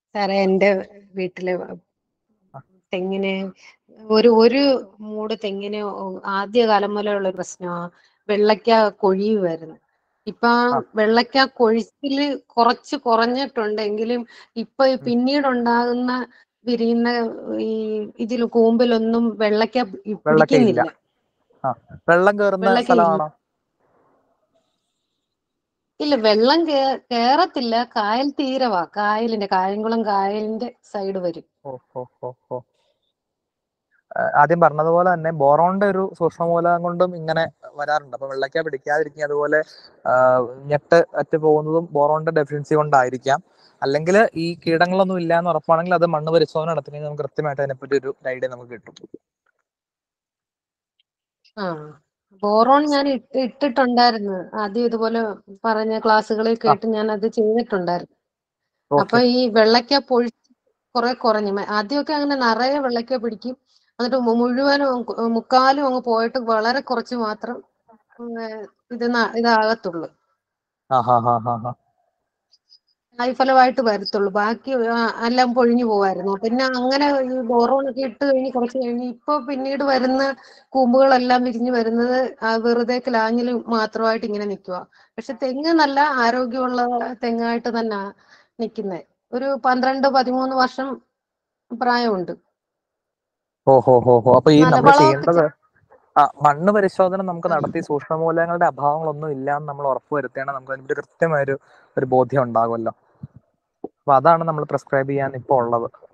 സാറേ എന്റെ വീട്ടില് തെങ്ങിന് ഒരു മൂട് തെങ്ങിന് ആദ്യകാലം മുതലുള്ള പ്രശ്നമാ. വെള്ളയ്ക്ക കൊഴിയുമായിരുന്നു. ഇപ്പൊ വെള്ളയ്ക്ക കൊഴിച്ചില് കുറഞ്ഞിട്ടുണ്ടെങ്കിലും ഇപ്പൊ പിന്നീടുണ്ടാകുന്ന വിരിയുന്ന ഈ ഇതിൽ കൂമ്പിലൊന്നും വെള്ളയ്ക്ക പിടിക്കുന്നില്ല. വെള്ളം കയറുന്ന സ്ഥലമാണോ? ഇല്ല, വെള്ളം കേറത്തില്ല. കായൽ തീരവാ. കായംകുളം കായലിന്റെ സൈഡ് വരും. ആദ്യം പറഞ്ഞതുപോലെ തന്നെ ബോറോണിന്റെ ഒരു സൂക്ഷ്മമൂലകം കൊണ്ടും ഇങ്ങനെ വരാറുണ്ട്. അപ്പൊ വെള്ളയ്ക്ക പിടിക്കാതിരിക്കുക, അതുപോലെ ഞെട്ട് അറ്റ് പോകുന്നതും ബോറോണിന്റെ ഡെഫിഷ്യൻസി കൊണ്ടായിരിക്കാം. അല്ലെങ്കിൽ ഈ കീടങ്ങളൊന്നും ഇല്ല എന്ന് ഉറപ്പാണെങ്കിൽ അത് മണ്ണ് പരിശോധന നടത്തുകയും നമുക്ക് കൃത്യമായിട്ട് അതിനെപ്പറ്റി ഒരു ഐഡിയ നമുക്ക് കിട്ടും. ബോറോൺ ഞാൻ ഇട്ടിട്ടുണ്ടായിരുന്നു. ആദ്യം ഇതുപോലെ പറഞ്ഞ ക്ലാസ്സുകളിൽ കേട്ട് ഞാൻ അത് ചെയ്തിട്ടുണ്ടായിരുന്നു. അപ്പൊ ഈ വെള്ളയ്ക്ക കുറഞ്ഞു. ആദ്യമൊക്കെ അങ്ങനെ നിറയെ വെള്ളയ്ക്ക പിടിക്കും. എന്നിട്ട് മുക്കാലും അങ്ങ് പോയിട്ട് വളരെ കുറച്ച് മാത്രം ഇതാകത്തുള്ളൂ, ഫലമായിട്ട് വരത്തുള്ളൂ. ബാക്കി എല്ലാം പൊഴിഞ്ഞു പോവായിരുന്നു. പിന്നെ അങ്ങനെ ഈ ബോറോണൊക്കെ ഇട്ട് കഴിഞ്ഞ് കുറച്ച് കഴിഞ്ഞ് ഇപ്പൊ പിന്നീട് വരുന്ന കൂമ്പുകളെല്ലാം വിരിഞ്ഞു വരുന്നത് വെറുതെ കിലാങ്ങിൽ മാത്രമായിട്ട് ഇങ്ങനെ നിൽക്കുക. പക്ഷെ തെങ്ങ് നല്ല ആരോഗ്യമുള്ള തെങ്ങായിട്ട് തന്നെ നിൽക്കുന്നത്. ഒരു 12-13 വർഷം പ്രായമുണ്ട്. അപ്പൊ ഈ നമ്മൾ ചെയ്യേണ്ടത് മണ്ണ് പരിശോധന നമുക്ക് നടത്തി സൂക്ഷ്മമൂലകങ്ങളുടെ അഭാവങ്ങളൊന്നും ഇല്ല എന്ന് നമ്മൾ ഉറപ്പുവരുത്തേണ്ട നമുക്ക് അതിന്റെ കൃത്യമായൊരു ബോധ്യം ഉണ്ടാകുമല്ലോ. അപ്പൊ അതാണ് നമ്മൾ പ്രിസ്ക്രൈബ് ചെയ്യാൻ ഇപ്പോൾ ഉള്ളത്.